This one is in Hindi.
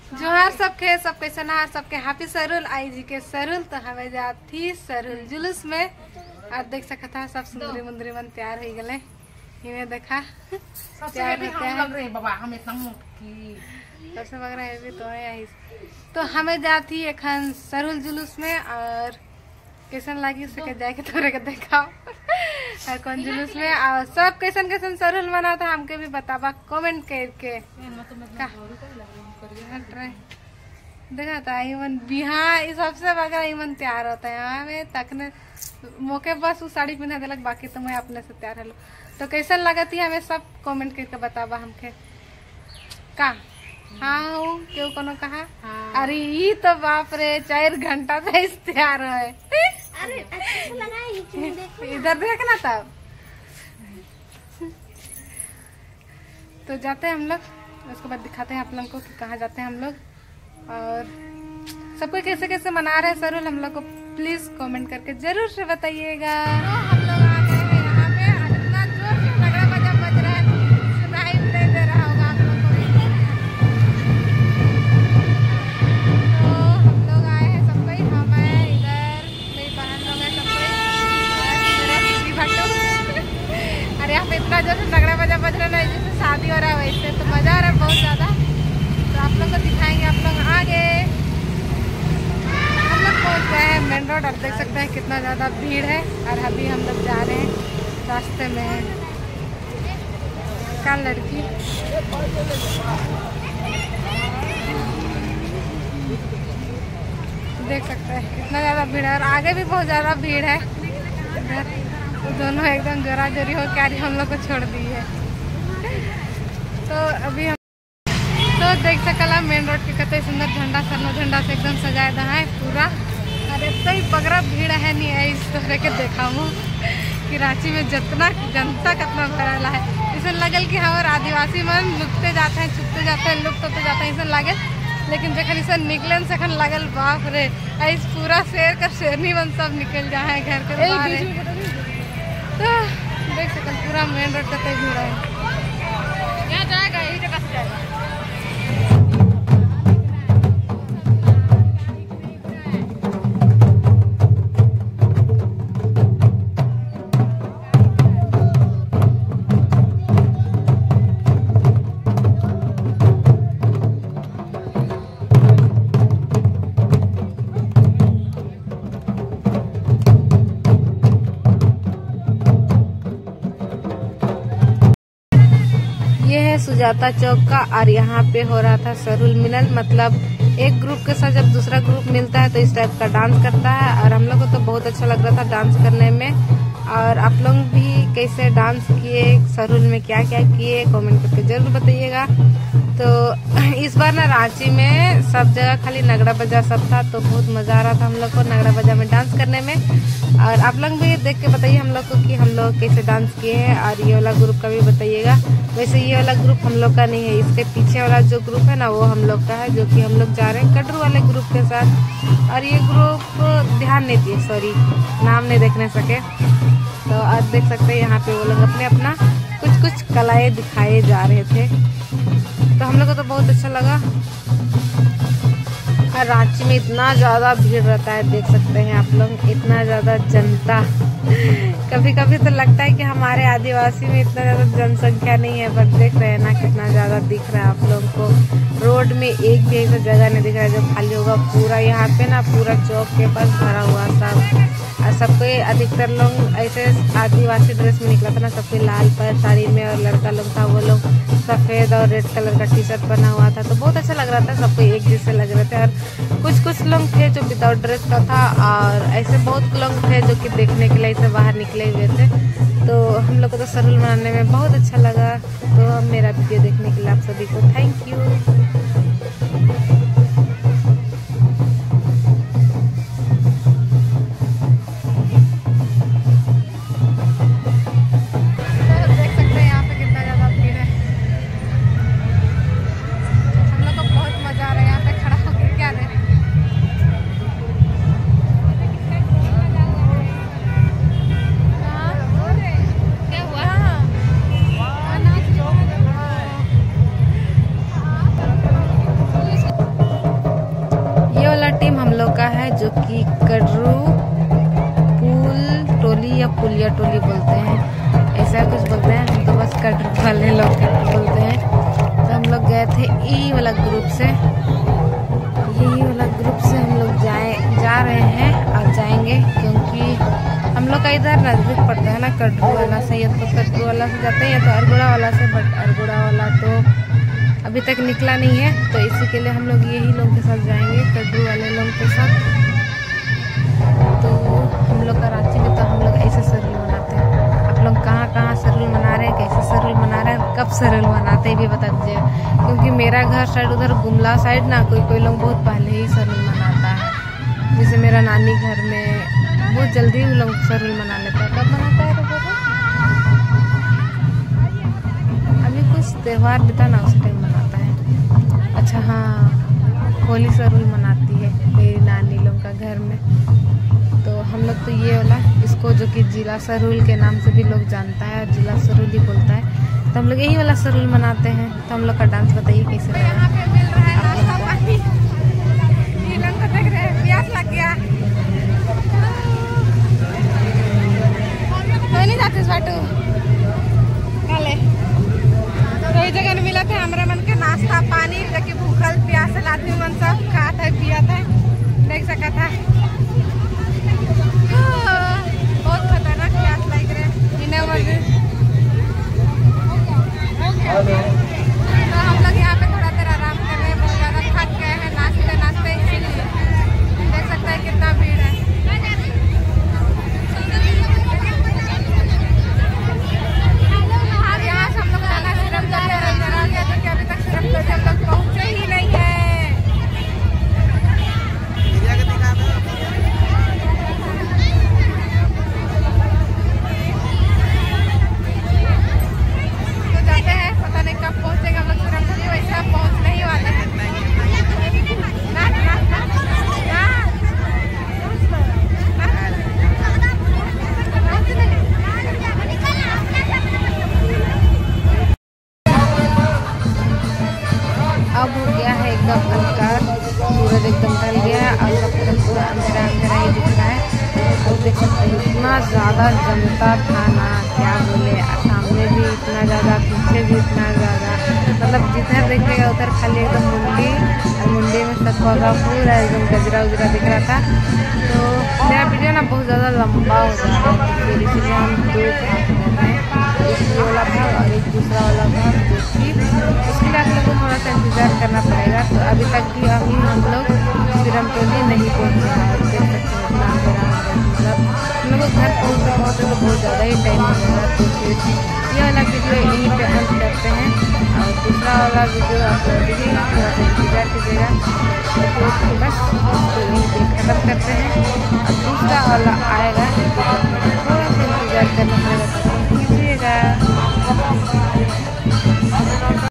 जोहार सबके सब कैसे नहार सबके हैप्पी सरुल आई जी के सरुल तो हमें जाती सरुल जुलूस में और देख सकता था सब सुंदरी मुंदरी मन तैयार हो गए इन्हें देखा तैयार होते बाबा हम इतना सबसे बग रहा है भी तो हमें जाती एखन सरुल जुलूस में और कैसन लगी सके जाके तोरे के देखा और कौन जुलूस में और सब कैसन कैसन सरुल मना था हमके भी बताबा कमेंट करके देखा था इवन बिहार सबसे बगैर इवन तैयार होता है हमें तकने मौके बस उस साड़ी पहना दिलक बाकी तो मैं अपने से तैयार हलो तो कैसन लगा थी हमें सब कमेंट करके बताबा हमके का हाँ क्यों कोनो कहा हाँ। अरे ये तो बाप रे 4 घंटा से इस तैयार है अरे अच्छा लगा इधर देखना तब तो जाते हैं हम लोग उसके बाद दिखाते हैं आप लोगों को कि कहाँ जाते हैं हम लोग और सबको कैसे कैसे मना रहे हैं सरुल हम लोग को प्लीज कमेंट करके जरूर से बताइएगा। हम लोग आ गए हैं यहाँ पे इतना जोर से तगड़ा बजा बज रहा है सुनाई नहीं दे रहा होगा आप लोग को। तो हम लोग आए हैं सब कोई हम है इधर मेरी बहन लोग है सब कोई भट्टो अरे यहाँ पे इतना जोर से तगड़ा बजा बज रहा है जैसे शादी हो रहा है वैसे तो मजा आ रहा है बहुत ज्यादा। तो आप लोग को दिखाएंगे आप लोग आगे हम लोग पहुँच गए हैं मेन रोड और देख सकते हैं कितना ज़्यादा भीड़ है और अभी हम लोग जा रहे हैं रास्ते में क्या लड़की देख सकते हैं कितना ज़्यादा भीड़ है और आगे भी बहुत ज़्यादा भीड़ है तो दोनों एकदम जोरा जोरी हो क्या हम लोग को छोड़ दी है। तो अभी हम तो देख सकला मेन रोड के कते सुंदर झंडा सरनो झंडा से एकदम सजाया है पूरा और इतना ही बगरा भीड़ है नहीं है इस तरह के देखा हूँ कि रांची में जितना जनता कितना भरा है इसे लगल कि हमारे आदिवासी मन लुटते जाते हैं छुपते जाते हैं लुप्त होते जाते हैं इसे लगे लेकिन जखन इसे निकलन से लगल बाप रे इस पूरा शेर का शेरनी मन सब निकल जाए घर के बाहर तो देख सकल पूरा मेन रोड कते भीड़ है यहाँ जाएगा यही जगह से जाएगा। ये है सुजाता चौक का और यहाँ पे हो रहा था सरुल मिलन मतलब एक ग्रुप के साथ जब दूसरा ग्रुप मिलता है तो इस टाइप का डांस करता है और हम लोग को तो बहुत अच्छा लग रहा था डांस करने में। और आप लोग भी कैसे डांस किए सरुल में क्या क्या किए कमेंट करके जरूर बताइएगा। तो इस बार ना रांची में सब जगह खाली नगड़ा बजा सब था तो बहुत मजा आ रहा था हम लोग को नगड़ा बजा में डांस करने में। और आप लोग भी देख के बताइए हम लोग को कि हम लोग कैसे डांस किए हैं और ये वाला ग्रुप का भी बताइएगा। वैसे ये वाला ग्रुप हम लोग का नहीं है इसके पीछे वाला जो ग्रुप है ना वो हम लोग का है जो कि हम लोग जा रहे हैं कटरू वाले ग्रुप के साथ। और ये ग्रुप ध्यान नहीं दिए सॉरी नाम नहीं देखने सके तो आज देख सकते हैं यहाँ पे वो लोग अपने अपना कुछ कुछ कलाएं दिखाए जा रहे थे तो हम लोग को तो बहुत अच्छा लगा। और रांची में इतना ज़्यादा भीड़ रहता है देख सकते हैं आप लोग इतना ज़्यादा जनता कभी कभी तो लगता है कि हमारे आदिवासी में इतना ज़्यादा जनसंख्या नहीं है पर देख रहे हैं ना कितना ज़्यादा दिख रहा है आप लोगों को। रोड में एक भी ऐसा जगह नहीं दिख रहा है जो खाली होगा पूरा यहाँ पे ना पूरा चौक के पास भरा हुआ सब और सबको अधिकतर लोग ऐसे आदिवासी ड्रेस में निकला था ना सबको लाल पर साड़ी में और लड़का लोग था वो लोग सफ़ेद और रेड कलर का टी शर्ट पहना हुआ था तो बहुत अच्छा लग रहा था सबको एक जैसे लग रहे थे। और कुछ लोग थे जो विदाउट ड्रेस का था और ऐसे बहुत लोग थे जो कि देखने के लिए ऐसे बाहर निकले हुए थे। तो हम लोग को तो सरुल मनाने में बहुत अच्छा लगा। तो मेरा वीडियो देखने के लिए आप सभी को थैंक यू। जगह है जो कि कटरू पुल टोली या पुलिया टोली बोलते हैं, ऐसा कुछ बोलते हैं। हम तो बस कटरू वाले लोग बोलते हैं। तो हम लोग गए थे यही वाला ग्रुप से हम लोग जा रहे हैं और जाएंगे, क्योंकि हम लोग का इधर नजदीक पड़ता है ना कटरू वाला से, या तो कटरू वाला से जाते हैं या तो अरगोड़ा वाला से। बट अरगोड़ा वाला तो अभी तक निकला नहीं है, तो इसी के लिए हम लोग यही लोग के साथ जाएंगे, कटरू वाले लोग के साथ। तो हम लोग का रांची में तो हम लोग ऐसे सरुल मनाते हैं। आप लोग कहाँ सरुल मना रहे हैं, कैसे सरुल मना रहे हैं, कब सरुल मनाते हैं भी बता दीजिए, क्योंकि मेरा घर साइड उधर गुमला साइड ना कोई लोग बहुत पहले ही सरुल मनाता है। जैसे मेरा नानी घर में बहुत जल्दी वो लोग सरुल मना लेता है। कब मनाता है अभी कुछ त्यौहार बीता ना, उस टाइम मनाता है। अच्छा हाँ, होली सरुल मनाती है मेरी नानी लोग का घर में। तो हम लोग तो ये वाला इसको जो कि जिला सरुल के नाम से भी लोग जानता है और जिला सरुल ही बोलता है, तो हम लोग यही वाला सरुल मनाते हैं। तो हम लोग का डांस बताइए कैसे लगा। यहाँ पे मिल रहा है नाश्ता पानी, ये लोग को देख रहे हैं, प्यास लग गया। कोई नहीं जाते बाटू काले, कोई जगह नहीं मिला था हमारे मन के नाश्ता पानी, जो कि भूखल प्यासल आदमी मन सब खा था पिया था, देख सका था। बहुत खतरनाक प्यास लग रहा है इन्हें वजह। तो हम लोग यहाँ पे थोड़ा देर आराम कर रहे हैं, बहुत ज़्यादा थक गए हैं नाचते इसीलिए। देख सकते हैं कितना भीड़ है। यहाँ से हम लोग जाना सिर्फ आ गया, जो कि अभी तक सिर्फ हम लोग पहुँचे ही नहीं है। अब हो गया है एकदम अंधकार, सूरज एकदम ढल गया है और सब पूरा अंधेरा ही दिख रहा है। तो देख सकते हैं इतना ज़्यादा जनता था ना, क्या बोले, सामने भी इतना ज़्यादा, पीछे भी इतना ज़्यादा, मतलब जिधर देखेगा उधर खाली एकदम मुंडी, और मुंडी में सब पौधा पूरा एकदम गजरा उजरा दिख रहा था। तो मेरा वीडियो ना बहुत ज़्यादा लंबा हो रहा है, फिर इसलिए हम दो भाग कर रहे हैं, एक वाला भाग और एक दूसरा वाला भाग, जो कि उसके लिए आप लोगों को थोड़ा सा इंतज़ार करना पड़ेगा। तो अभी तक भी हम लोग सिरम टोली नहीं पहुँचे हैं। देख सकते हैं इतना अंधेरा, मतलब हम लोग घर पहुँचते तो बहुत ज़्यादा ही टाइम लगेगा। तो फिर ये वाला वीडियो यहीं पे अंत करते हैं, और दूसरा वाला वीडियो आप लोग देखिएगा, थोड़ा सा इंतज़ार कीजिएगा। तो बस इसको यहीं पे ख़त्म करते हैं, और दूसरा वाला आएगा